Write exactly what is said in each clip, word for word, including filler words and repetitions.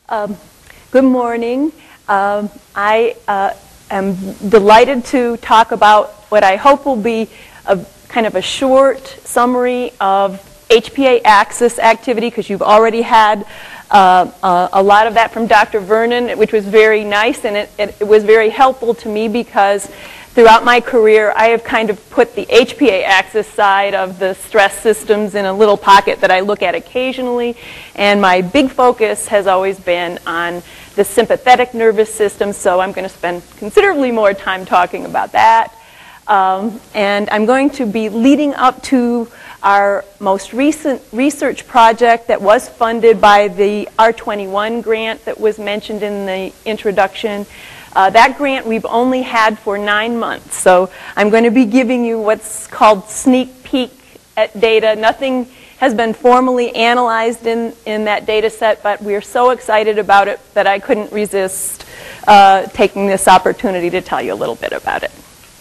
Um, good morning. Um, I uh, am delighted to talk about what I hope will be a kind of a short summary of H P A axis activity, because you've already had uh, uh, a lot of that from Doctor Vernon, which was very nice, and it, it, it was very helpful to me because throughout my career I have kind of put the H P A axis side of the stress systems in a little pocket that I look at occasionally, and my big focus has always been on the sympathetic nervous system, so I'm going to spend considerably more time talking about that. Um, and I'm going to be leading up to our most recent research project that was funded by the R twenty-one grant that was mentioned in the introduction. Uh, that grant we've only had for nine months, so I'm going to be giving you what's called sneak peek at data. Nothing has been formally analyzed in, in that data set, but we're so excited about it that I couldn't resist uh, taking this opportunity to tell you a little bit about it.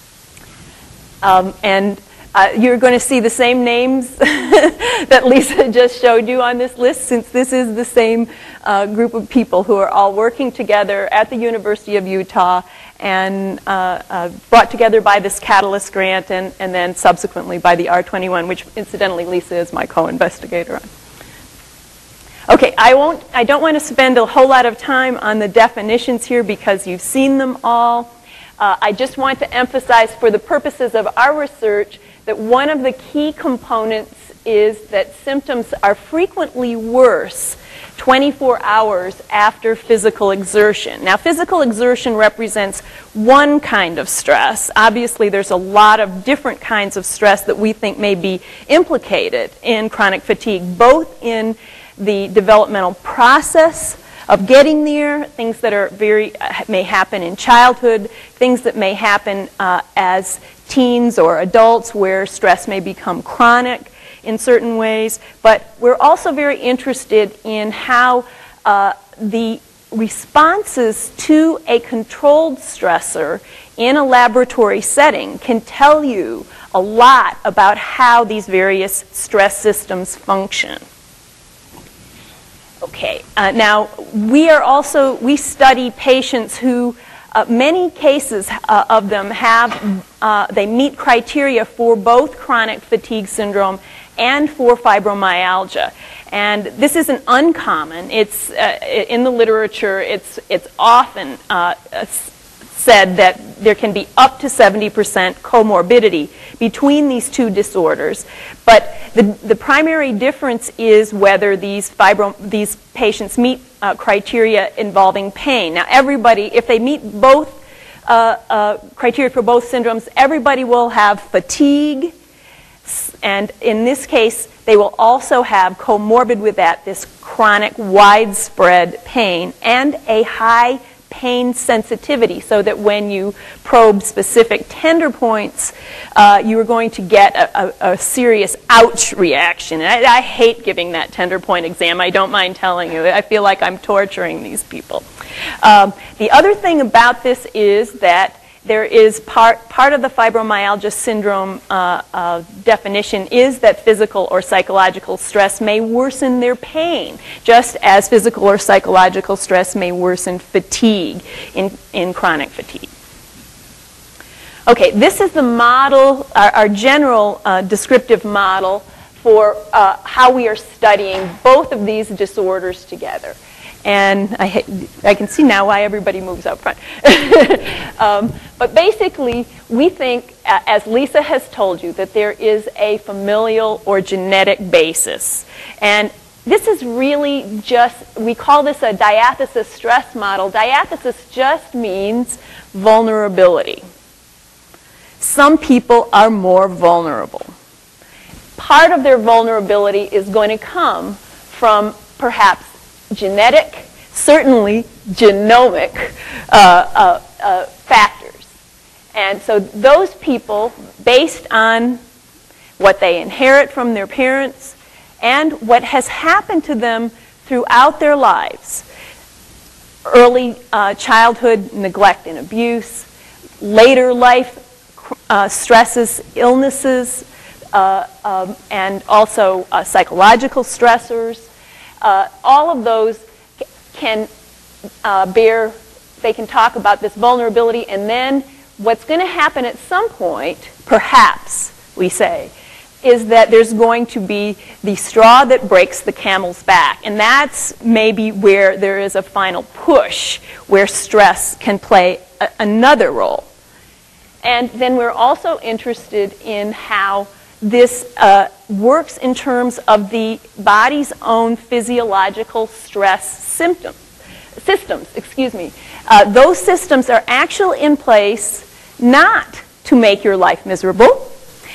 Um, and uh, you're going to see the same names that Lisa just showed you on this list, since this is the same uh, group of people who are all working together at the University of Utah and uh, uh, brought together by this Catalyst grant and, and then subsequently by the R twenty-one, which incidentally Lisa is my co-investigator on. Okay, I, won't, I don't want to spend a whole lot of time on the definitions here because you've seen them all. Uh, I just want to emphasize for the purposes of our research that one of the key components is that symptoms are frequently worse twenty-four hours after physical exertion. Now, physical exertion represents one kind of stress. Obviously, there's a lot of different kinds of stress that we think may be implicated in chronic fatigue, both in the developmental process of getting there, things that are very uh, may happen in childhood, things that may happen uh, as teens or adults where stress may become chronic in certain ways. But we're also very interested in how uh, the responses to a controlled stressor in a laboratory setting can tell you a lot about how these various stress systems function. Okay, uh, now we are also, we study patients who, uh, many cases uh, of them have, uh, they meet criteria for both chronic fatigue syndrome and for fibromyalgia. And this isn't uncommon. It's, uh, in the literature, it's, it's often uh, said that there can be up to seventy percent comorbidity between these two disorders. But the, the primary difference is whether these, fibro, these patients meet uh, criteria involving pain. Now, everybody, if they meet both uh, uh, criteria for both syndromes, everybody will have fatigue. And in this case, they will also have comorbid with that this chronic widespread pain and a high pain sensitivity, so that when you probe specific tender points, uh, you are going to get a, a, a serious ouch reaction. And I, I hate giving that tender point exam. I don't mind telling you. I feel like I'm torturing these people. Um, the other thing about this is that there is part, part of the fibromyalgia syndrome uh, uh, definition is that physical or psychological stress may worsen their pain, just as physical or psychological stress may worsen fatigue in, in chronic fatigue. Okay, this is the model, our, our general uh, descriptive model for uh, how we are studying both of these disorders together. And I, I can see now why everybody moves up front. um, but basically, we think, as Lisa has told you, that there is a familial or genetic basis. And this is really just, we call this a diathesis stress model. Diathesis just means vulnerability. Some people are more vulnerable. Part of their vulnerability is going to come from perhaps genetic, certainly genomic uh, uh, uh, factors. And so those people, based on what they inherit from their parents and what has happened to them throughout their lives, early uh, childhood neglect and abuse, later life uh, stresses, illnesses, uh, um, and also uh, psychological stressors, uh, all of those can uh, bear, they can talk about this vulnerability, and then what's going to happen at some point, perhaps, we say, is that there's going to be the straw that breaks the camel's back. And that's maybe where there is a final push, where stress can play a, another role. And then we're also interested in how this uh, works in terms of the body's own physiological stress symptoms, systems. Excuse me. Uh, those systems are actually in place not to make your life miserable,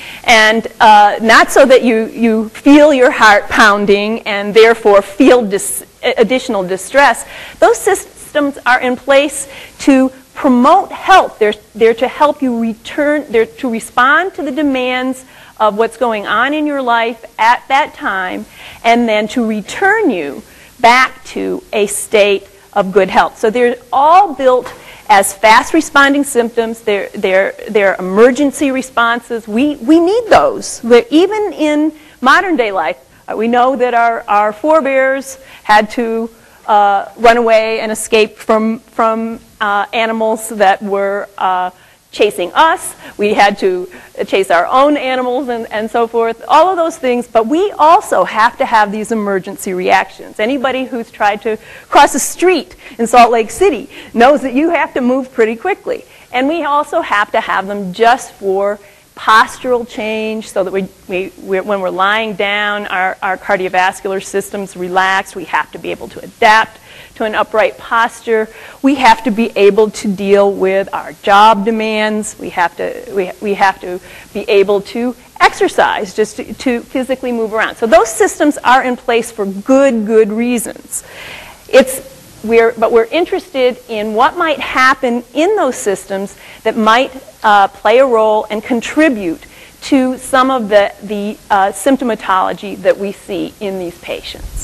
and uh, not so that you, you feel your heart pounding and therefore feel dis additional distress. Those systems are in place to promote health. They're, they're to help you return, they're to respond to the demands of what's going on in your life at that time, and then to return you back to a state of good health. So they're all built as fast responding symptoms. They're, they're, they're emergency responses. We, we need those. We're, even in modern day life, uh, we know that our, our forebears had to uh, run away and escape from, from uh, animals that were uh, chasing us. We had to chase our own animals and, and so forth, all of those things. But we also have to have these emergency reactions. Anybody who's tried to cross a street in Salt Lake City knows that you have to move pretty quickly. And we also have to have them just for postural change, so that we, we, we when we're lying down, our, our cardiovascular system's relaxed. We have to be able to adapt to an upright posture. We have to be able to deal with our job demands. We have to, we, we have to be able to exercise, just to, to physically move around. So those systems are in place for good, good reasons. It's, we're, but we're interested in what might happen in those systems that might uh, play a role and contribute to some of the, the uh, symptomatology that we see in these patients.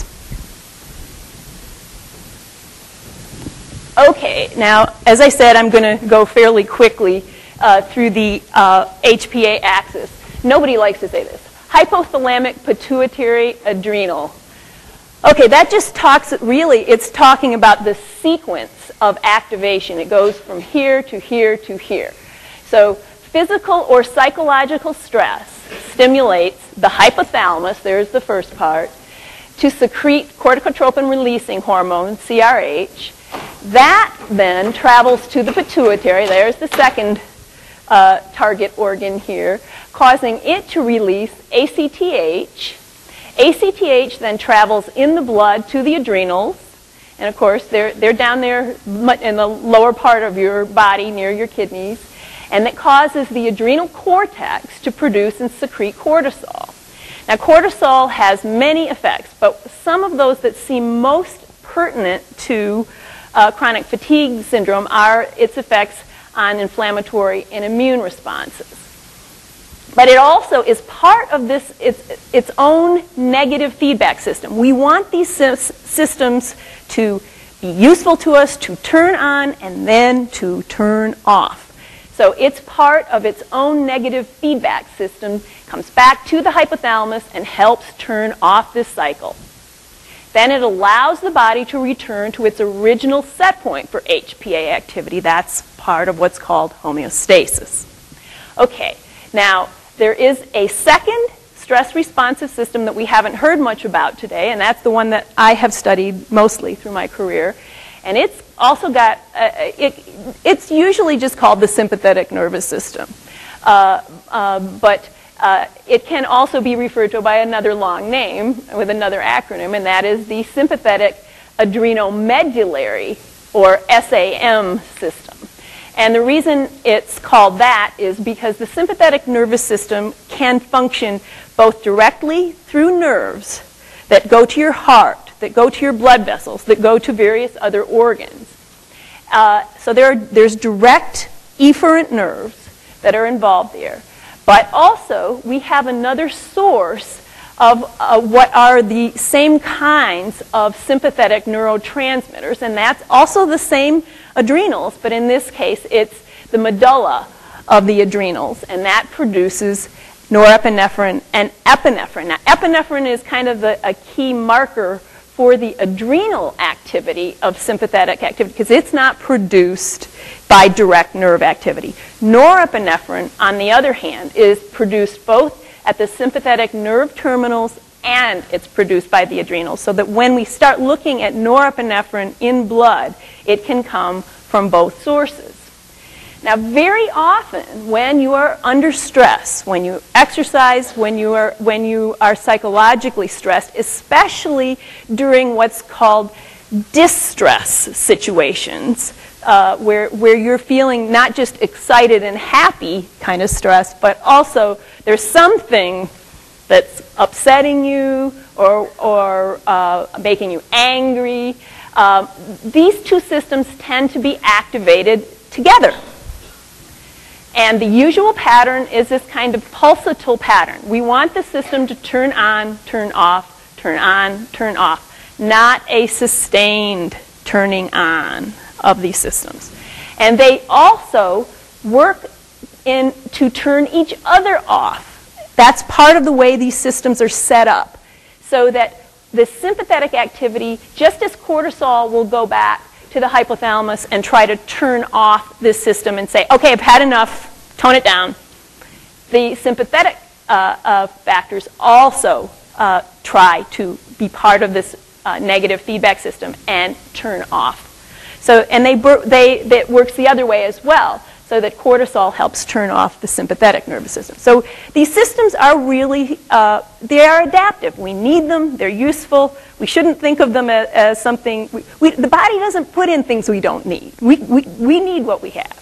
Okay, now, as I said, I'm going to go fairly quickly uh, through the uh, H P A axis. Nobody likes to say this. Hypothalamic pituitary adrenal. Okay, that just talks, really, it's talking about the sequence of activation. It goes from here to here to here. So physical or psychological stress stimulates the hypothalamus, there's the first part, to secrete corticotropin-releasing hormone, C R H. That then travels to the pituitary, there's the second uh, target organ here, causing it to release A C T H. A C T H then travels in the blood to the adrenals, and of course they're, they're down there in the lower part of your body near your kidneys, and it causes the adrenal cortex to produce and secrete cortisol. Now cortisol has many effects, but some of those that seem most pertinent to uh, chronic fatigue syndrome are its effects on inflammatory and immune responses. But it also is part of this, its, its own negative feedback system. We want these systems to be useful to us, to turn on, and then to turn off. So it's part of its own negative feedback system, comes back to the hypothalamus and helps turn off this cycle. Then it allows the body to return to its original set point for H P A activity. That's part of what's called homeostasis. Okay, now there is a second stress-responsive system that we haven't heard much about today, and that's the one that I have studied mostly through my career. And it's also got, uh, it, it's usually just called the sympathetic nervous system. Uh, uh, but uh, it can also be referred to by another long name with another acronym, and that is the sympathetic adrenomedullary, or S A M system. And the reason it's called that is because the sympathetic nervous system can function both directly through nerves that go to your heart, that go to your blood vessels, that go to various other organs. Uh, so there are, there's direct efferent nerves that are involved there. But also, we have another source of uh, what are the same kinds of sympathetic neurotransmitters, and that's also the same adrenals, but in this case, it's the medulla of the adrenals, and that produces norepinephrine and epinephrine. Now, epinephrine is kind of the, a key marker for the adrenal activity of sympathetic activity, because it's not produced by direct nerve activity. Norepinephrine, on the other hand, is produced both at the sympathetic nerve terminals and it's produced by the adrenals, so that when we start looking at norepinephrine in blood, it can come from both sources. Now, very often when you are under stress, when you exercise, when you are, when you are psychologically stressed, especially during what's called distress situations, uh, where, where you're feeling not just excited and happy kind of stress, but also there's something that's upsetting you or, or uh, making you angry. Uh, these two systems tend to be activated together. And the usual pattern is this kind of pulsatile pattern. We want the system to turn on, turn off, turn on, turn off, not a sustained turning on of these systems. And they also work in to turn each other off. That's part of the way these systems are set up, so that the sympathetic activity, just as cortisol will go back to the hypothalamus and try to turn off this system and say, okay, I've had enough, tone it down. The sympathetic uh, uh, factors also uh, try to be part of this uh, negative feedback system and turn off. So, and they, they, that works the other way as well, so that cortisol helps turn off the sympathetic nervous system. So these systems are really, uh, they are adaptive. We need them. They're useful. We shouldn't think of them as, as something, we, we, the body doesn't put in things we don't need. We, we, we need what we have.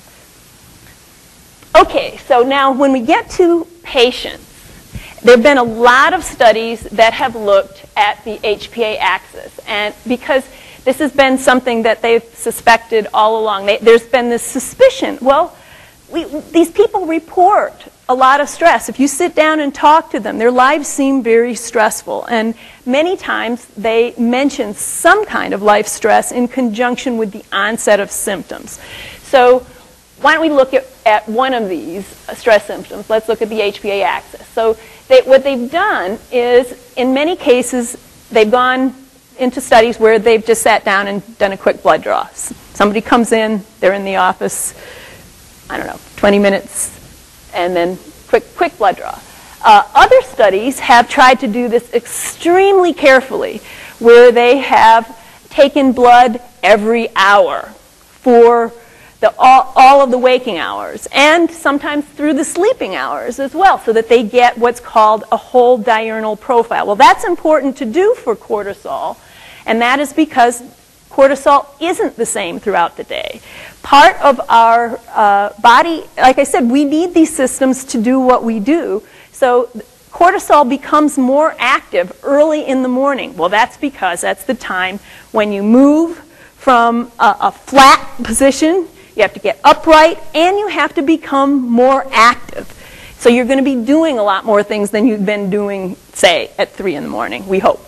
Okay, so now when we get to patients, there have been a lot of studies that have looked at the H P A axis. And because this has been something that they've suspected all along. They, there's been this suspicion. Well, we, these people report a lot of stress. If you sit down and talk to them, their lives seem very stressful. And many times they mention some kind of life stress in conjunction with the onset of symptoms. So why don't we look at, at one of these stress symptoms? Let's look at the H P A axis. So they, what they've done is, in many cases, they've gone into studies where they've just sat down and done a quick blood draw. Somebody comes in, they're in the office, I don't know, twenty minutes, and then quick, quick blood draw. Uh, other studies have tried to do this extremely carefully, where they have taken blood every hour for the, all, all of the waking hours, and sometimes through the sleeping hours as well, so that they get what's called a whole diurnal profile. Well, that's important to do for cortisol, and that is because cortisol isn't the same throughout the day. Part of our uh, body, like I said, we need these systems to do what we do, so cortisol becomes more active early in the morning. Well, that's because that's the time when you move from a, a flat position. You have to get upright, and you have to become more active. So you're going to be doing a lot more things than you've been doing, say, at three in the morning, we hope.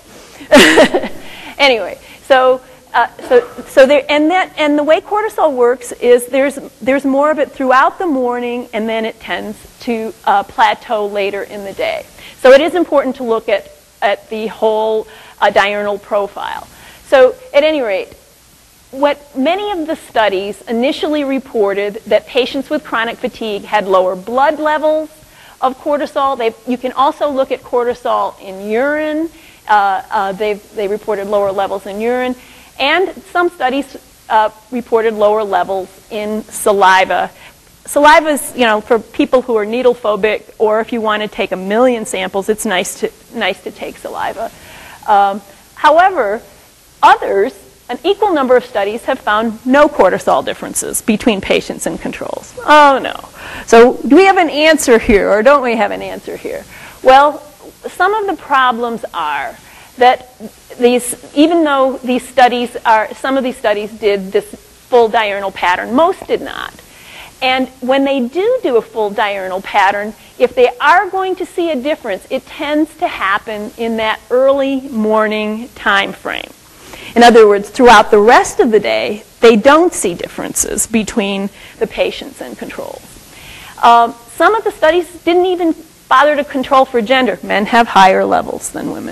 Anyway, so, uh, so, so there, and, that, and the way cortisol works is there's, there's more of it throughout the morning, and then it tends to uh, plateau later in the day. So it is important to look at, at the whole uh, diurnal profile. So at any rate, what many of the studies initially reported that patients with chronic fatigue had lower blood levels of cortisol. They've, you can also look at cortisol in urine. Uh, uh, they've, they reported lower levels in urine. And some studies uh, reported lower levels in saliva. Saliva is, you know, for people who are needle phobic, or if you want to take a million samples, it's nice to, nice to take saliva. Um, however, others, an equal number of studies have found no cortisol differences between patients and controls. Oh, no. So do we have an answer here, or don't we have an answer here? Well, some of the problems are that these, even though these studies are, some of these studies did this full diurnal pattern, most did not. And when they do do a full diurnal pattern, if they are going to see a difference, it tends to happen in that early morning time frame. In other words, throughout the rest of the day, they don't see differences between the patients and controls. Um, some of the studies didn't even bother to control for gender. Men have higher levels than women.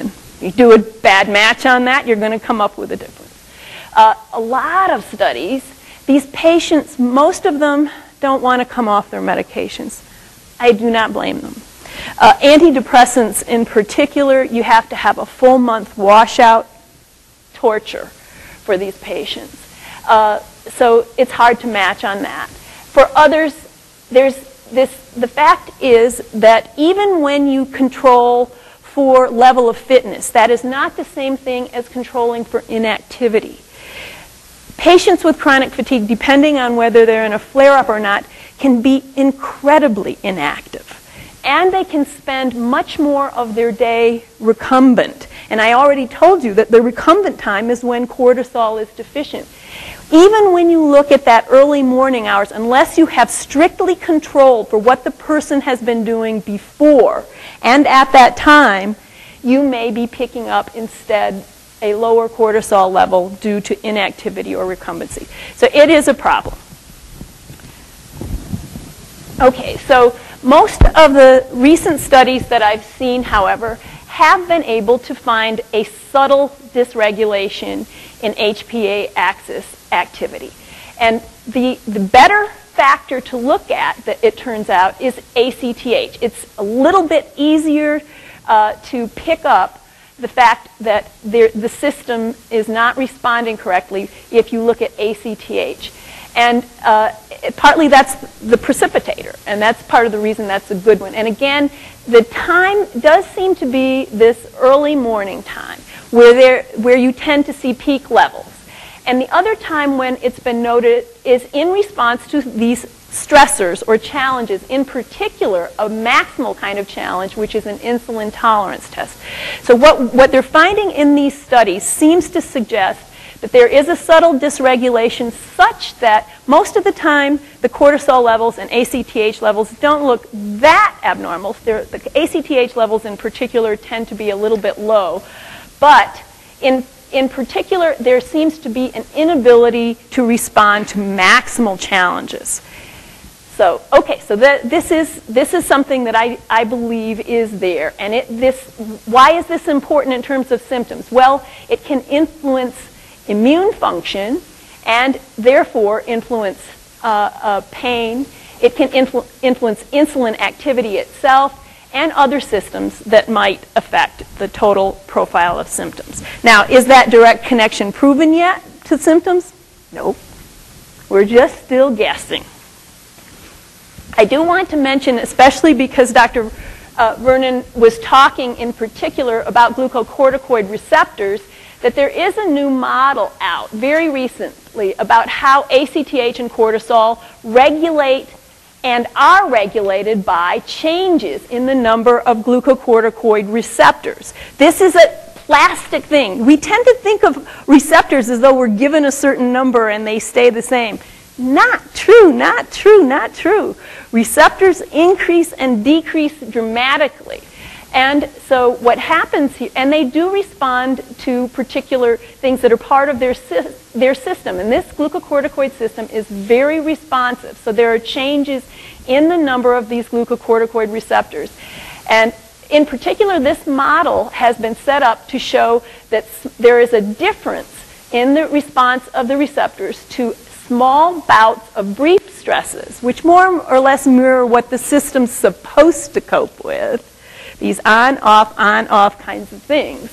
You do a bad match on that, you're going to come up with a difference. Uh, a lot of studies, these patients, most of them don't want to come off their medications. I do not blame them. Uh, antidepressants in particular, you have to have a full month washout, torture for these patients. Uh, so it's hard to match on that. For others, there's this, the fact is that even when you control for level of fitness, that is not the same thing as controlling for inactivity. Patients with chronic fatigue, depending on whether they're in a flare-up or not, can be incredibly inactive. And they can spend much more of their day recumbent. And I already told you that the recumbent time is when cortisol is deficient. Even when you look at that early morning hours, unless you have strictly controlled for what the person has been doing before and at that time, you may be picking up instead a lower cortisol level due to inactivity or recumbency. So it is a problem. Okay, so most of the recent studies that I've seen, however, have been able to find a subtle dysregulation in H P A axis activity. And the, the better factor to look at, that it turns out, is A C T H. It's a little bit easier uh, to pick up the fact that there, the system is not responding correctly if you look at A C T H. And uh, it, partly that's the precipitator, and that's part of the reason that's a good one. And again, the time does seem to be this early morning time where, there, where you tend to see peak levels. And the other time when it's been noted is in response to these stressors or challenges, in particular a maximal kind of challenge, which is an insulin tolerance test. So what, what they're finding in these studies seems to suggest that there is a subtle dysregulation such that most of the time the cortisol levels and A C T H levels don't look that abnormal. They're, the A C T H levels in particular tend to be a little bit low. But in In particular, there seems to be an inability to respond to maximal challenges. So, okay, so that, this is this is something that I, I believe is there. And it, this, why is this important in terms of symptoms? Well, it can influence immune function and therefore influence uh, uh, pain. It can influ influence insulin activity itself, and other systems that might affect the total profile of symptoms. Now, is that direct connection proven yet to symptoms? Nope. We're just still guessing. I do want to mention, especially because Doctor Uh, Vernon was talking in particular about glucocorticoid receptors, that there is a new model out very recently about how A C T H and cortisol regulate and are regulated by changes in the number of glucocorticoid receptors. This is a plastic thing. We tend to think of receptors as though we're given a certain number and they stay the same. Not true, not true, not true. Receptors increase and decrease dramatically. And so what happens here, and they do respond to particular things that are part of their, their system. And this glucocorticoid system is very responsive. So there are changes in the number of these glucocorticoid receptors. And in particular, this model has been set up to show that there is a difference in the response of the receptors to small bouts of brief stresses, which more or less mirror what the system's supposed to cope with. These on-off, on-off kinds of things.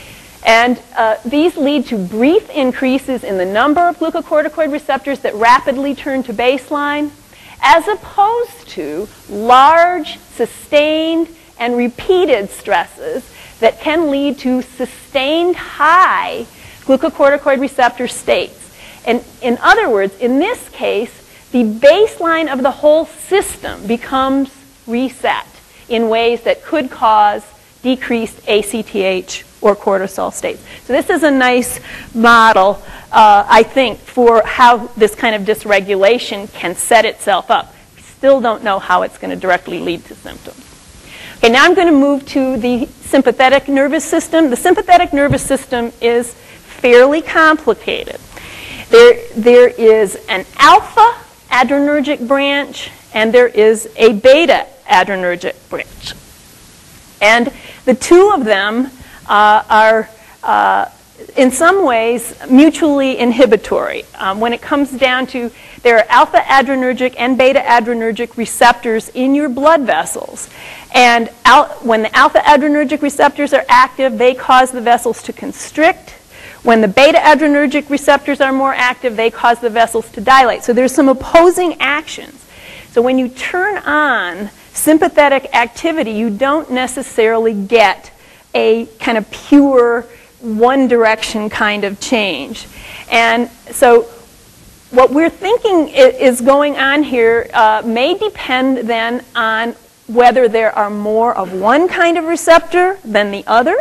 And uh, these lead to brief increases in the number of glucocorticoid receptors that rapidly turn to baseline, as opposed to large, sustained, and repeated stresses that can lead to sustained high glucocorticoid receptor states. And in other words, in this case, the baseline of the whole system becomes reset in ways that could cause decreased A C T H or cortisol states. So this is a nice model, uh, I think, for how this kind of dysregulation can set itself up. We still don't know how it's going to directly lead to symptoms. Okay, now I'm going to move to the sympathetic nervous system. The sympathetic nervous system is fairly complicated. There, there is an alpha adrenergic branch, and there is a beta adrenergic branch. And the two of them uh, are uh, in some ways mutually inhibitory. Um, when it comes down to, there are alpha adrenergic and beta adrenergic receptors in your blood vessels. And al when the alpha adrenergic receptors are active, they cause the vessels to constrict. When the beta adrenergic receptors are more active, they cause the vessels to dilate. So there's some opposing actions. So when you turn on sympathetic activity, you don't necessarily get a kind of pure one direction kind of change. And so what we're thinking is going on here uh, may depend then on whether there are more of one kind of receptor than the other.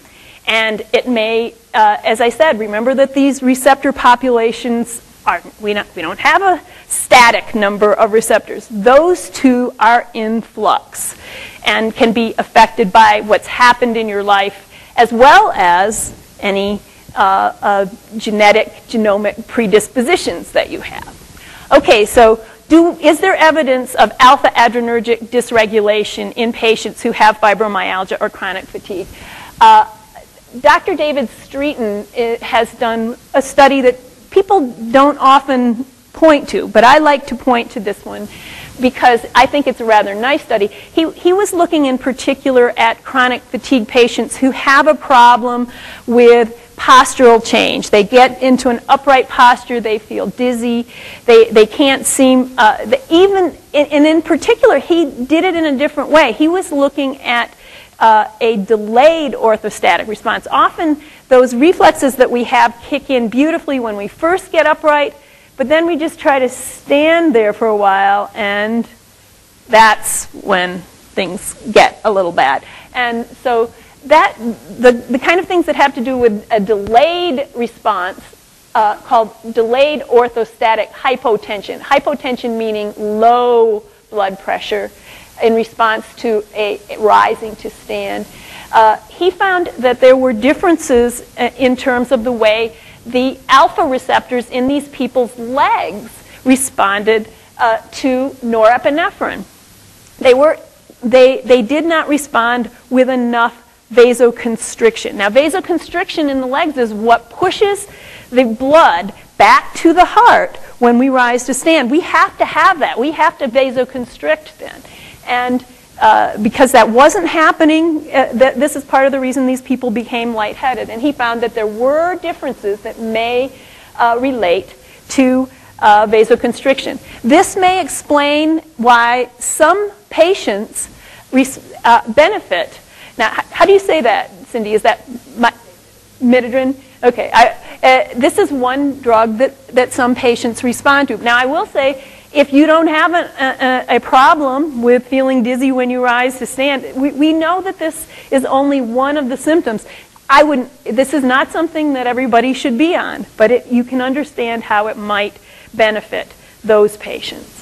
And it may, uh, as I said, remember that these receptor populations are, we don't, we don't have a static number of receptors. Those two are in flux and can be affected by what's happened in your life, as well as any uh, uh, genetic, genomic predispositions that you have. Okay, so do, is there evidence of alpha adrenergic dysregulation in patients who have fibromyalgia or chronic fatigue? Uh, Doctor David Streeton has done a study that people don't often point to, but I like to point to this one because I think it's a rather nice study. He, he was looking in particular at chronic fatigue patients who have a problem with postural change. They get into an upright posture, they feel dizzy, they, they can't seem, uh, the, even, and in particular, he did it in a different way. He was looking at uh, a delayed orthostatic response. Often those reflexes that we have kick in beautifully when we first get upright, but then we just try to stand there for a while, and that's when things get a little bad. And so that, the, the kind of things that have to do with a delayed response uh, called delayed orthostatic hypotension. Hypotension meaning low blood pressure in response to a, a rising to stand. Uh, he found that there were differences in terms of the way the alpha receptors in these people's legs responded uh, to norepinephrine. They, were, they, they did not respond with enough vasoconstriction. Now, vasoconstriction in the legs is what pushes the blood back to the heart when we rise to stand. We have to have that. We have to vasoconstrict then. And uh, because that wasn't happening, uh, th this is part of the reason these people became lightheaded. And he found that there were differences that may uh, relate to uh, vasoconstriction. This may explain why some patients uh, benefit. Now, how do you say that, Cindy? Is that midodrine? Okay. I, uh, this is one drug that, that some patients respond to. Now, I will say, if you don't have a, a, a problem with feeling dizzy when you rise to stand, we, we know that this is only one of the symptoms. I wouldn't, this is not something that everybody should be on, but it, you can understand how it might benefit those patients.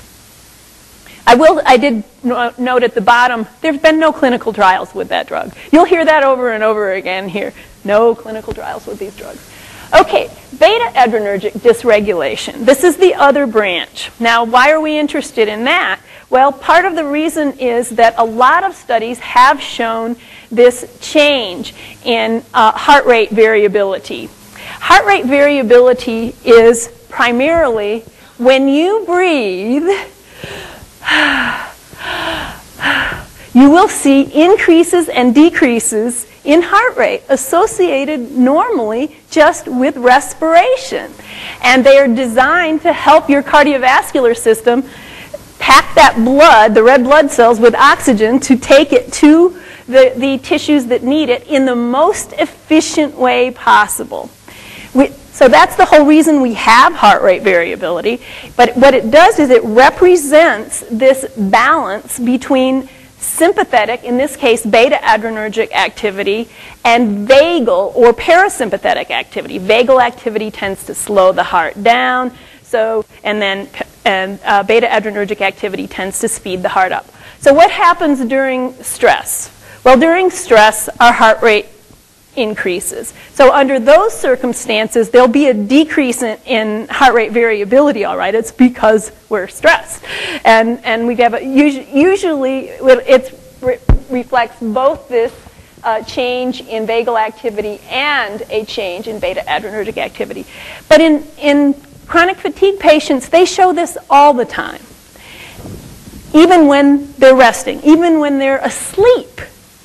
I will, I did note at the bottom, there's been no clinical trials with that drug. You'll hear that over and over again here. No clinical trials with these drugs. Okay, beta adrenergic dysregulation. This is the other branch. Now, why are we interested in that? Well, part of the reason is that a lot of studies have shown this change in uh, heart rate variability. Heart rate variability is primarily when you breathe, you will see increases and decreases in heart rate associated normally just with respiration. And they are designed to help your cardiovascular system pack that blood, the red blood cells, with oxygen to take it to the, the tissues that need it in the most efficient way possible. We, so that's the whole reason we have heart rate variability. But what it does is it represents this balance between sympathetic, in this case beta adrenergic activity, and vagal or parasympathetic activity. Vagal activity tends to slow the heart down, so, and then and, uh, beta adrenergic activity tends to speed the heart up. So what happens during stress? Well, during stress, our heart rate increases. So under those circumstances, there'll be a decrease in, in heart rate variability, all right? It's because we're stressed. And, and we have a, usually it re reflects both this uh, change in vagal activity and a change in beta adrenergic activity. But in, in chronic fatigue patients, they show this all the time, even when they're resting, even when they're asleep.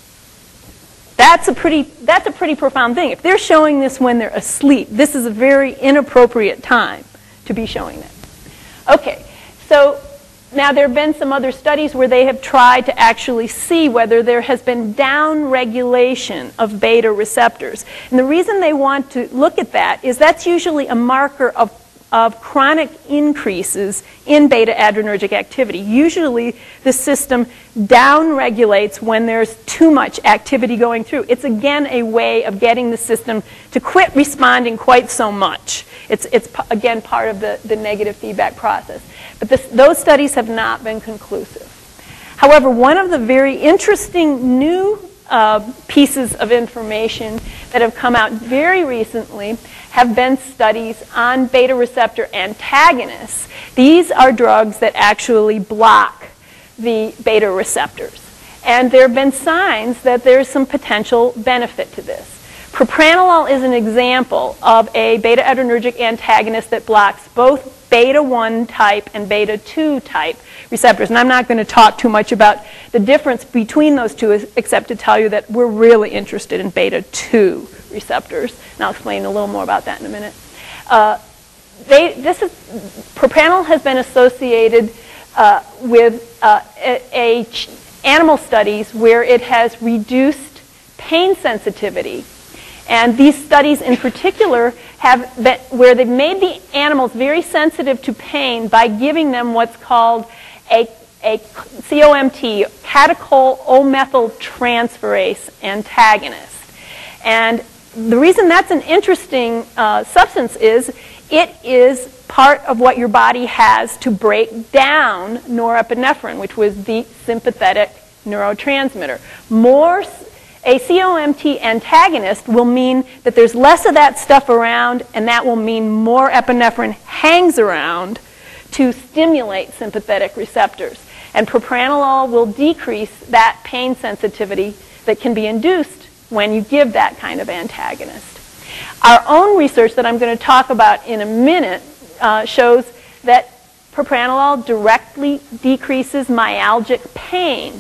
That's a pretty, that's a pretty profound thing. If they're showing this when they're asleep, this is a very inappropriate time to be showing that. Okay, so now there have been some other studies where they have tried to actually see whether there has been down-regulation of beta receptors. And the reason they want to look at that is that's usually a marker of of chronic increases in beta adrenergic activity. Usually the system down-regulates when there's too much activity going through. It's again a way of getting the system to quit responding quite so much. It's, it's again part of the, the negative feedback process. But this, those studies have not been conclusive. However, one of the very interesting new Uh, pieces of information that have come out very recently have been studies on beta receptor antagonists. These are drugs that actually block the beta receptors. And there have been signs that there's some potential benefit to this. Propranolol is an example of a beta adrenergic antagonist that blocks both beta one type and beta two type receptors. And I'm not going to talk too much about the difference between those two, except to tell you that we're really interested in beta two receptors. And I'll explain a little more about that in a minute. Uh, they, this is, propranolol has been associated uh, with uh, a, a animal studies where it has reduced pain sensitivity. And these studies in particular have been where they've made the animals very sensitive to pain by giving them what's called a, a C O M T, catechol O-methyltransferase antagonist. And the reason that's an interesting uh, substance is it is part of what your body has to break down norepinephrine, which was the sympathetic neurotransmitter. More A C O M T antagonist will mean that there's less of that stuff around, and that will mean more epinephrine hangs around to stimulate sympathetic receptors. And propranolol will decrease that pain sensitivity that can be induced when you give that kind of antagonist. Our own research that I'm going to talk about in a minute uh, shows that propranolol directly decreases myalgic pain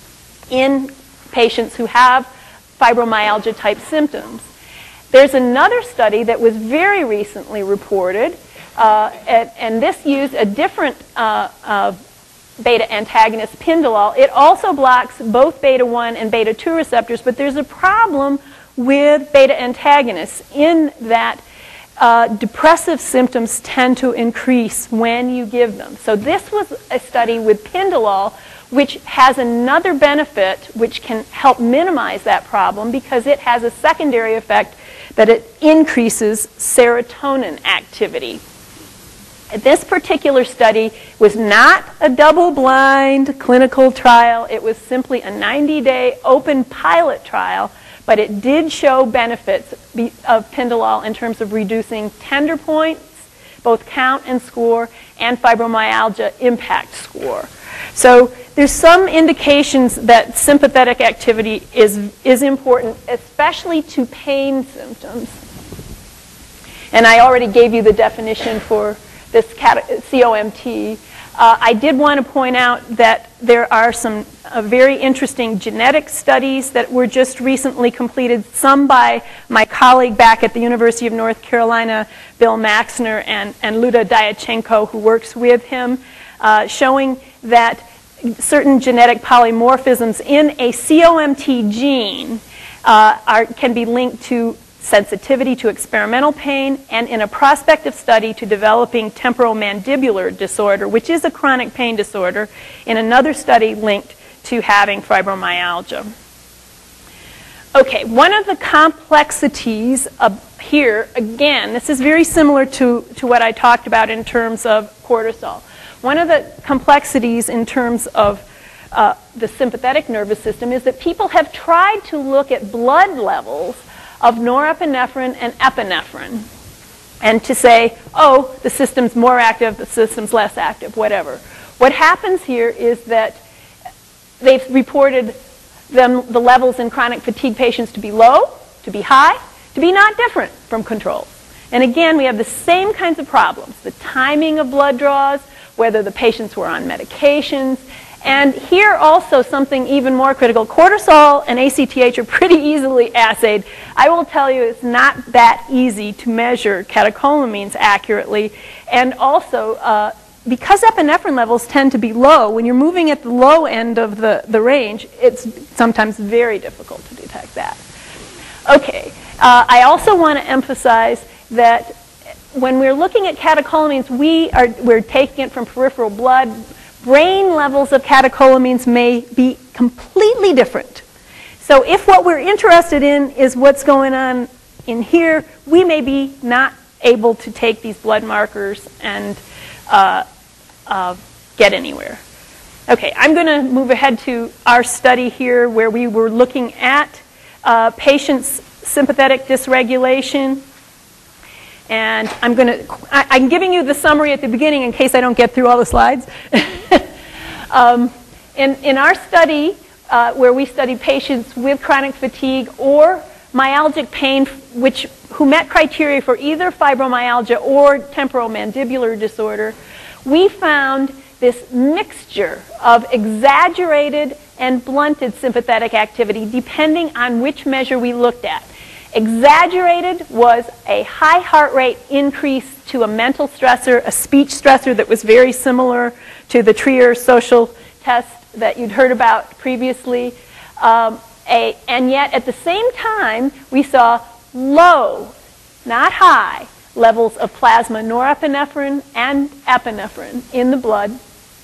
in patients who have fibromyalgia type symptoms. There's another study that was very recently reported, uh, and, and this used a different uh, uh, beta antagonist, Pindolol. It also blocks both beta one and beta two receptors, but there's a problem with beta antagonists in that uh, depressive symptoms tend to increase when you give them. So this was a study with Pindolol, which has another benefit which can help minimize that problem because it has a secondary effect that it increases serotonin activity. This particular study was not a double-blind clinical trial. It was simply a ninety-day open pilot trial, but it did show benefits of Pindolol in terms of reducing tender points, both count and score, and fibromyalgia impact score. So there's some indications that sympathetic activity is, is important, especially to pain symptoms. And I already gave you the definition for this C O M T. Uh, I did want to point out that there are some uh, very interesting genetic studies that were just recently completed, some by my colleague back at the University of North Carolina, Bill Maxner, and, and Luda Dyachenko, who works with him, uh, showing that certain genetic polymorphisms in a C O M T gene uh, are, can be linked to sensitivity to experimental pain, and in a prospective study to developing temporomandibular disorder, which is a chronic pain disorder, in another study linked to having fibromyalgia. Okay, one of the complexities of here, again, this is very similar to, to what I talked about in terms of cortisol. One of the complexities in terms of uh, the sympathetic nervous system is that people have tried to look at blood levels of norepinephrine and epinephrine and to say, oh, the system's more active, the system's less active, whatever. What happens here is that they've reported them, the levels in chronic fatigue patients to be low, to be high, to be not different from controls. And again, we have the same kinds of problems. The timing of blood draws, whether the patients were on medications, and here also something even more critical. Cortisol and A C T H are pretty easily assayed. I will tell you it's not that easy to measure catecholamines accurately. And also, uh, because epinephrine levels tend to be low, when you're moving at the low end of the, the range, it's sometimes very difficult to detect that. Okay, uh, I also want to emphasize that when we're looking at catecholamines, we are, we're taking it from peripheral blood. Brain levels of catecholamines may be completely different. So if what we're interested in is what's going on in here, we may be not able to take these blood markers and uh, uh, get anywhere. Okay, I'm going to move ahead to our study here where we were looking at uh, patients' sympathetic dysregulation. And I'm going to, I'm giving you the summary at the beginning in case I don't get through all the slides. um, in, in our study, uh, where we studied patients with chronic fatigue or myalgic pain, which, who met criteria for either fibromyalgia or temporomandibular disorder, we found this mixture of exaggerated and blunted sympathetic activity depending on which measure we looked at. Exaggerated was a high heart rate increase to a mental stressor, a speech stressor that was very similar to the Trier social test that you'd heard about previously. Um, a, and yet at the same time, we saw low, not high, levels of plasma norepinephrine and epinephrine in the blood,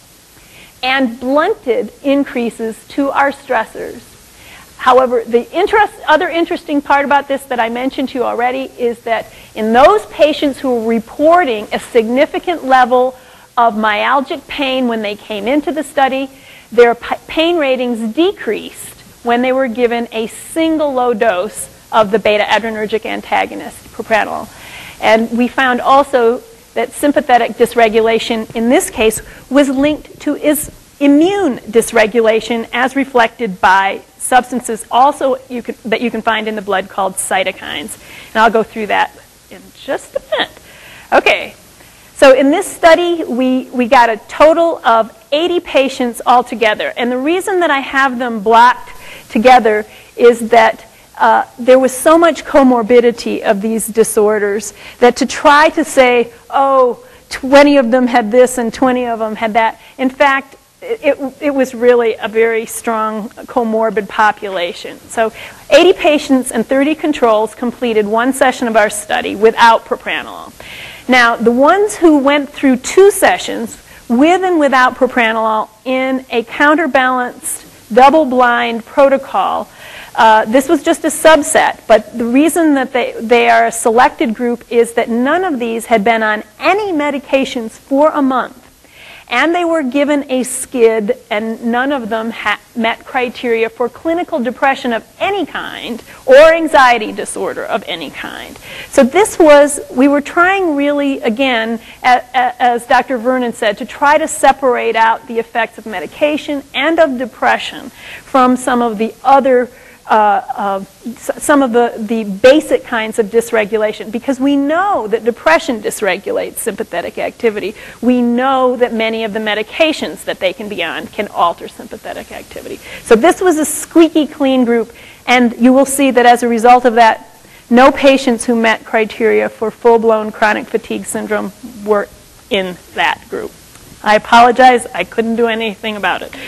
and blunted increases to our stressors. However, the interest, other interesting part about this that I mentioned to you already is that in those patients who were reporting a significant level of myalgic pain when they came into the study, their pain ratings decreased when they were given a single low dose of the beta-adrenergic antagonist, propranolol. And we found also that sympathetic dysregulation in this case was linked to is immune dysregulation as reflected by substances also you can, that you can find in the blood called cytokines. And I'll go through that in just a minute. Okay, so in this study, we, we got a total of eighty patients altogether. And the reason that I have them blocked together is that uh, there was so much comorbidity of these disorders that to try to say, oh, twenty of them had this and twenty of them had that, in fact, It, it was really a very strong comorbid population. So eighty patients and thirty controls completed one session of our study without propranolol. Now, the ones who went through two sessions with and without propranolol in a counterbalanced double-blind protocol, uh, this was just a subset, but the reason that they, they are a selected group is that none of these had been on any medications for a month. And they were given a skid, and none of them ha met criteria for clinical depression of any kind or anxiety disorder of any kind. So this was, we were trying really, again, a, a, as Doctor Vernon said, to try to separate out the effects of medication and of depression from some of the other Uh, uh, some of the, the basic kinds of dysregulation, because we know that depression dysregulates sympathetic activity. We know that many of the medications that they can be on can alter sympathetic activity. So this was a squeaky clean group, and you will see that as a result of that, no patients who met criteria for full-blown chronic fatigue syndrome were in that group. I apologize, I couldn't do anything about it.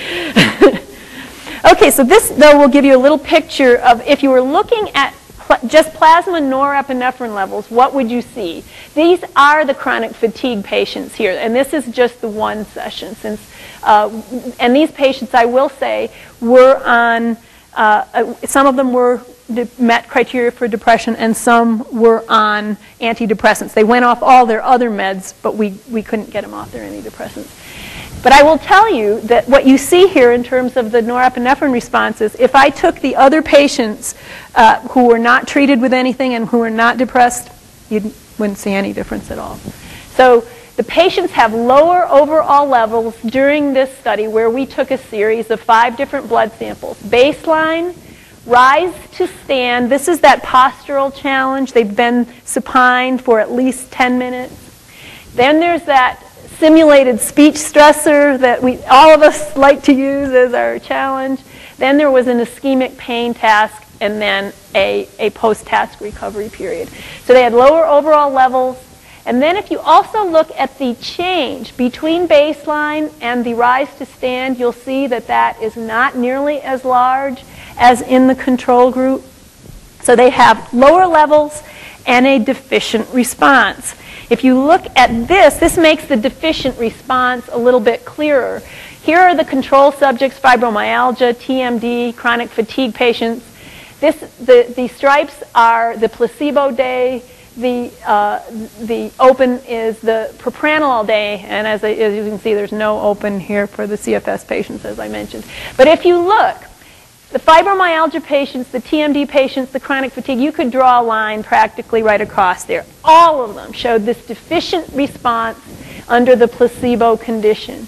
Okay, so this, though, will give you a little picture of if you were looking at pl just plasma norepinephrine levels, what would you see? These are the chronic fatigue patients here, and this is just the one session. Since, uh, and these patients, I will say, were on, uh, some of them were met criteria for depression, and some were on antidepressants. They went off all their other meds, but we, we couldn't get them off their antidepressants. But I will tell you that what you see here in terms of the norepinephrine responses, if I took the other patients uh, who were not treated with anything and who were not depressed, you wouldn't see any difference at all. So the patients have lower overall levels during this study where we took a series of five different blood samples. Baseline, rise to stand. This is that postural challenge. They've been supine for at least ten minutes. Then there's that simulated speech stressor that we all of us like to use as our challenge. Then there was an ischemic pain task, and then a, a post-task recovery period. So they had lower overall levels. And then if you also look at the change between baseline and the rise to stand, you'll see that that is not nearly as large as in the control group. So they have lower levels and a deficient response. If you look at this, this makes the deficient response a little bit clearer. Here are the control subjects, fibromyalgia, T M D, chronic fatigue patients. This, the, the stripes are the placebo day. The, uh, the open is the propranolol day, and as, I, as you can see, there's no open here for the C F S patients, as I mentioned. But if you look, the fibromyalgia patients, the T M D patients, the chronic fatigue, you could draw a line practically right across there. All of them showed this deficient response under the placebo condition.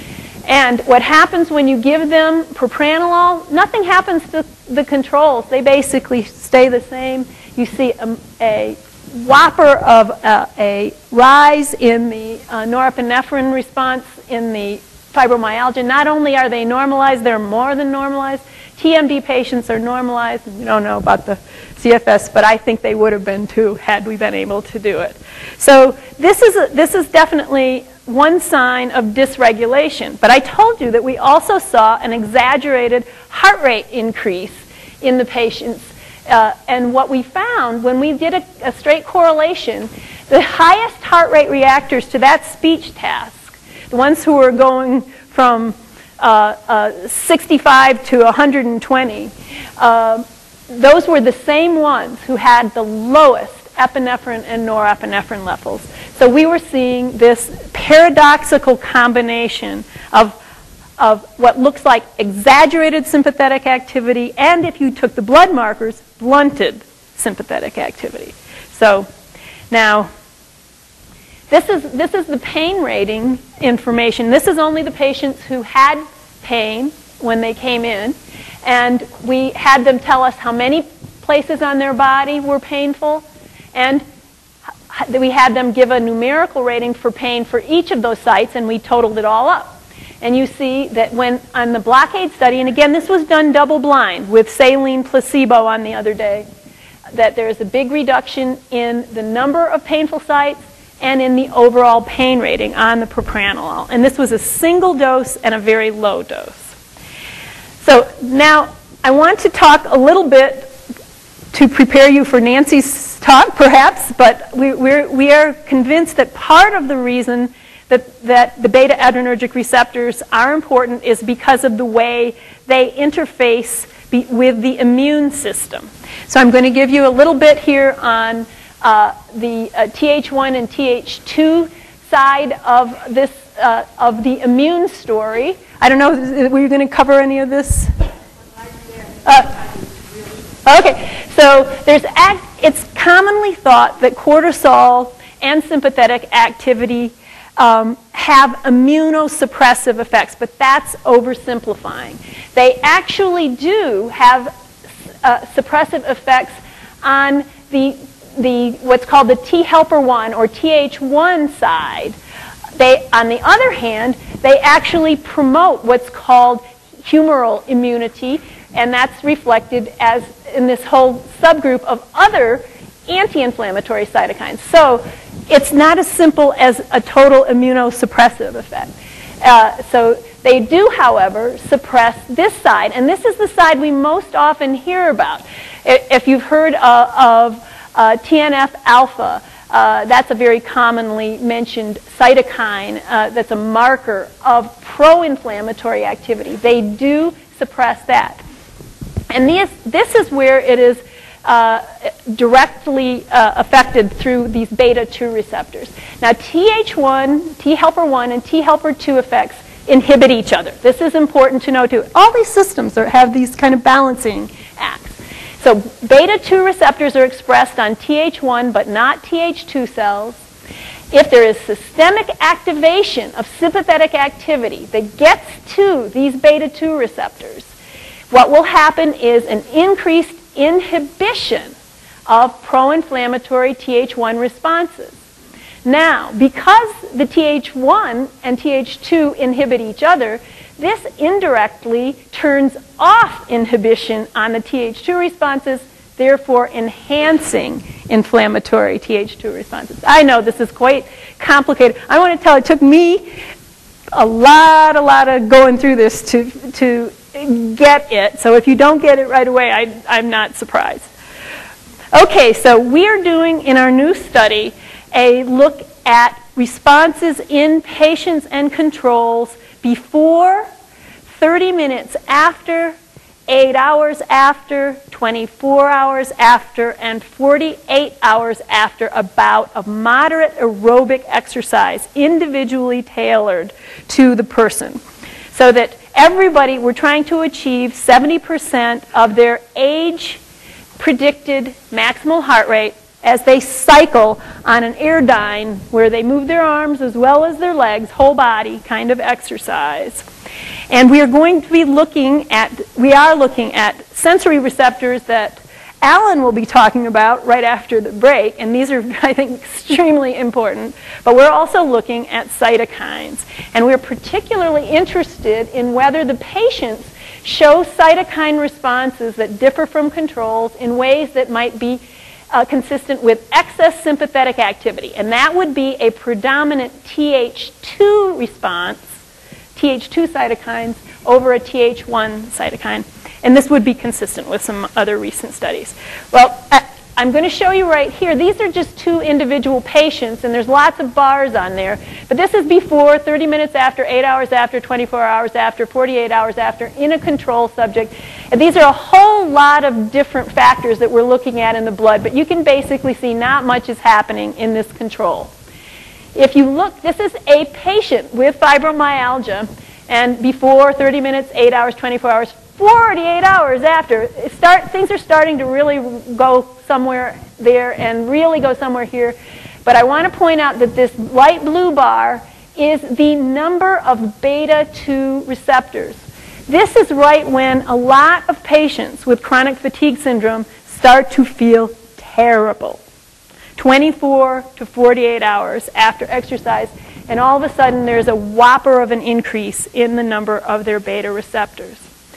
And what happens when you give them propranolol, nothing happens to the controls. They basically stay the same. You see a, a whopper of uh, a rise in the uh, norepinephrine response in the fibromyalgia. Not only are they normalized, they're more than normalized. T M D patients are normalized. We don't know about the C F S, but I think they would have been too had we been able to do it. So this is, a, this is definitely one sign of dysregulation. But I told you that we also saw an exaggerated heart rate increase in the patients. Uh, and what we found when we did a, a straight correlation, the highest heart rate reactors to that speech task, the ones who were going from uh, uh, sixty-five to one hundred twenty, uh, those were the same ones who had the lowest epinephrine and norepinephrine levels. So we were seeing this paradoxical combination of of what looks like exaggerated sympathetic activity, and if you took the blood markers, blunted sympathetic activity. So now, this is, this is the pain rating information. This is only the patients who had pain when they came in, and we had them tell us how many places on their body were painful, and we had them give a numerical rating for pain for each of those sites, and we totaled it all up. And you see that when on the blockade study, and again, this was done double blind with saline placebo on the other day, that there's a big reduction in the number of painful sites and in the overall pain rating on the propranolol. And this was a single dose and a very low dose. So now I want to talk a little bit to prepare you for Nancy's talk, perhaps, but we, we're, we are convinced that part of the reason That, that the beta adrenergic receptors are important is because of the way they interface be, with the immune system. So I'm going to give you a little bit here on uh, the uh, T H one and T H two side of this uh, of the immune story. I don't know, were you going to cover any of this? Uh, okay, so there's act, it's commonly thought that cortisol and sympathetic activity Um, have immunosuppressive effects, but that's oversimplifying. They actually do have uh, suppressive effects on the, the what's called the T helper one or T H one side. They, on the other hand, they actually promote what's called humoral immunity, and that's reflected as in this whole subgroup of other anti-inflammatory cytokines. So it's not as simple as a total immunosuppressive effect. Uh, so they do, however, suppress this side, and this is the side we most often hear about. If you've heard uh, of uh, T N F alpha, uh, that's a very commonly mentioned cytokine uh, that's a marker of pro-inflammatory activity. They do suppress that. And this, this is where it is Uh, directly uh, affected through these beta two receptors. Now T H one, T helper one, and T helper two effects inhibit each other. This is important to know too. All these systems are, have these kind of balancing acts. So beta two receptors are expressed on T H one but not T H two cells, if there is systemic activation of sympathetic activity that gets to these beta two receptors, what will happen is an increased inhibition of pro-inflammatory T H one responses. Now, because the T H one and T H two inhibit each other, this indirectly turns off inhibition on the T H two responses, therefore enhancing inflammatory T H two responses. I know this is quite complicated. I want to tell you, it took me a lot, a lot of going through this to, to get it. So if you don't get it right away, I, I'm not surprised. Okay, so we're doing in our new study a look at responses in patients and controls before, thirty minutes after, eight hours after, twenty-four hours after, and forty-eight hours after a bout of moderate aerobic exercise, individually tailored to the person. So that everybody, we're trying to achieve seventy percent of their age predicted maximal heart rate as they cycle on an airdyne where they move their arms as well as their legs, whole body kind of exercise. And we are going to be looking at, we are looking at sensory receptors that Alan will be talking about right after the break, and these are, I think, extremely important. But we're also looking at cytokines. And we're particularly interested in whether the patients show cytokine responses that differ from controls in ways that might be uh, consistent with excess sympathetic activity. And that would be a predominant T H two response, T H two cytokines over a T H one cytokine. And this would be consistent with some other recent studies. Well, I, I'm going to show you right here. These are just two individual patients, and there's lots of bars on there. But this is before, thirty minutes after, eight hours after, twenty-four hours after, forty-eight hours after, in a control subject. And these are a whole lot of different factors that we're looking at in the blood. But you can basically see not much is happening in this control. If you look, this is a patient with fibromyalgia. And before, thirty minutes, eight hours, twenty-four hours, forty-eight hours after, it start, things are starting to really go somewhere there and really go somewhere here. But I want to point out that this light blue bar is the number of beta two receptors. This is right when a lot of patients with chronic fatigue syndrome start to feel terrible. twenty-four to forty-eight hours after exercise, and all of a sudden there's a whopper of an increase in the number of their beta receptors.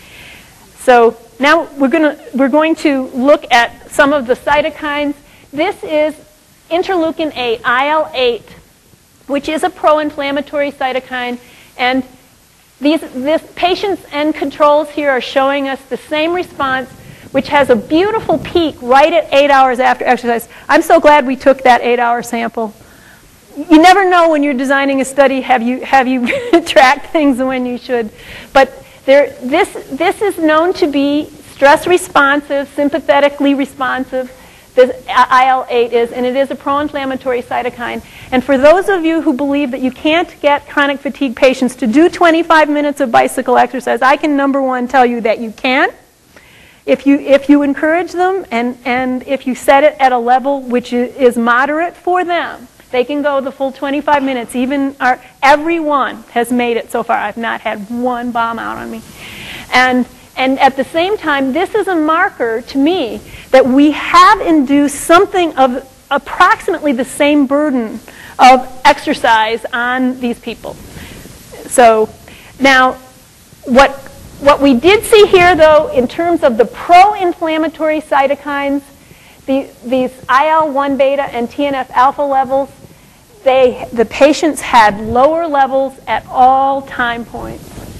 So now we're, gonna, we're going to look at some of the cytokines. This is interleukin eight, I L eight, which is a pro-inflammatory cytokine. And these this patients and controls here are showing us the same response, which has a beautiful peak right at eight hours after exercise. I'm so glad we took that eight-hour sample. You never know when you're designing a study, have you, have you tracked things when you should. But There, this, this is known to be stress responsive, sympathetically responsive, this I L eight is, and it is a pro-inflammatory cytokine. And for those of you who believe that you can't get chronic fatigue patients to do twenty-five minutes of bicycle exercise, I can, number one, tell you that you can. If you, if you encourage them and, and if you set it at a level which is moderate for them, they can go the full twenty-five minutes. Even our, everyone has made it so far. I've not had one bomb out on me. And, and at the same time, this is a marker to me that we have induced something of approximately the same burden of exercise on these people. So now, what, what we did see here, though, in terms of the pro-inflammatory cytokines, The, these I L one beta and T N F alpha levels, they, the patients had lower levels at all time points.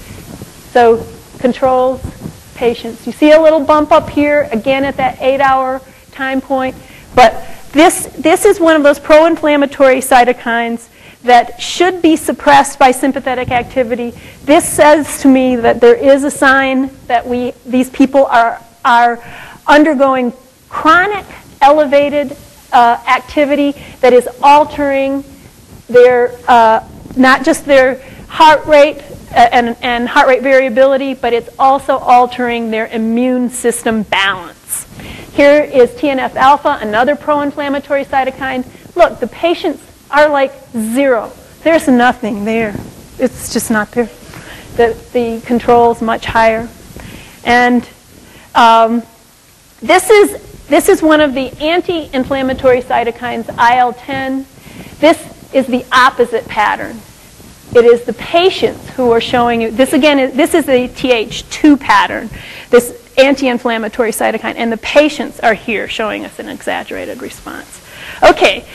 So controls, patients. You see a little bump up here, again at that eight-hour time point. But this, this is one of those pro-inflammatory cytokines that should be suppressed by sympathetic activity. This says to me that there is a sign that we, these people are, are undergoing chronic elevated uh, activity that is altering their, uh, not just their heart rate and, and heart rate variability, but it's also altering their immune system balance. Here is T N F alpha, another pro-inflammatory cytokine. Look, the patients are like zero. There's nothing there. It's just not there. The, the control's much higher. And um, this is, this is one of the anti-inflammatory cytokines, I L ten. This is the opposite pattern. It is the patients who are showing you, this again, is, this is the T H two pattern, this anti-inflammatory cytokine, and the patients are here showing us an exaggerated response. Okay,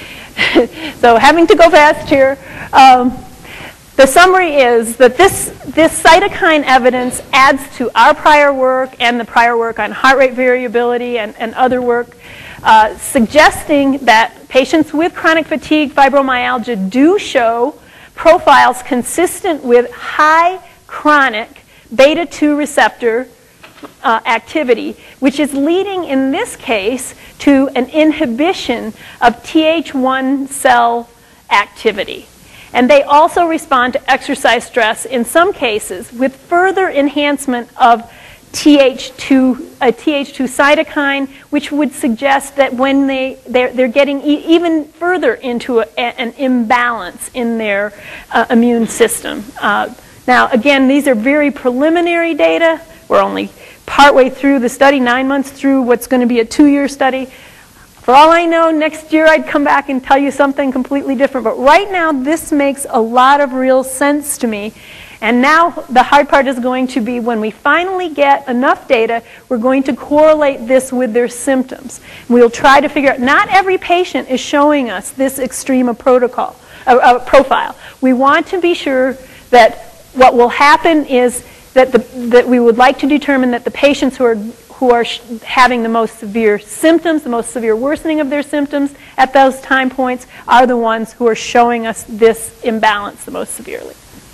so having to go fast here, um, the summary is that this, this cytokine evidence adds to our prior work and the prior work on heart rate variability and, and other work, uh, suggesting that patients with chronic fatigue fibromyalgia do show profiles consistent with high chronic beta two receptor uh, activity, which is leading in this case to an inhibition of T H one cell activity. And they also respond to exercise stress in some cases with further enhancement of T H two, a T H two cytokine, which would suggest that when they, they're, they're getting e even further into a, an imbalance in their uh, immune system. Uh, now, again, these are very preliminary data. We're only partway through the study, nine months through what's going to be a two-year study. For all I know, next year I'd come back and tell you something completely different. But right now, this makes a lot of real sense to me. And now the hard part is going to be when we finally get enough data, we're going to correlate this with their symptoms. We'll try to figure out, not every patient is showing us this extreme a protocol, a, a profile. We want to be sure that what will happen is that, the, that we would like to determine that the patients who are who are sh having the most severe symptoms, the most severe worsening of their symptoms at those time points are the ones who are showing us this imbalance the most severely.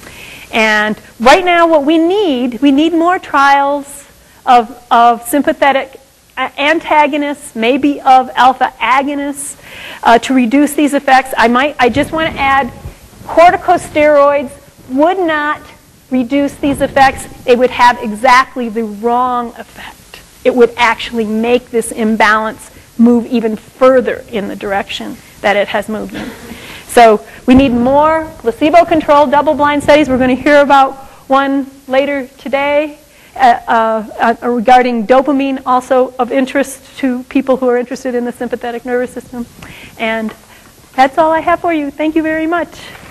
And right now what we need, we need more trials of, of sympathetic antagonists, maybe of alpha agonists uh, to reduce these effects. I, might, I just want to add, corticosteroids would not reduce these effects. They would have exactly the wrong effect. It would actually make this imbalance move even further in the direction that it has moved in. So we need more placebo-controlled double-blind studies. We're going to hear about one later today uh, uh, uh, regarding dopamine, also of interest to people who are interested in the sympathetic nervous system. And that's all I have for you. Thank you very much.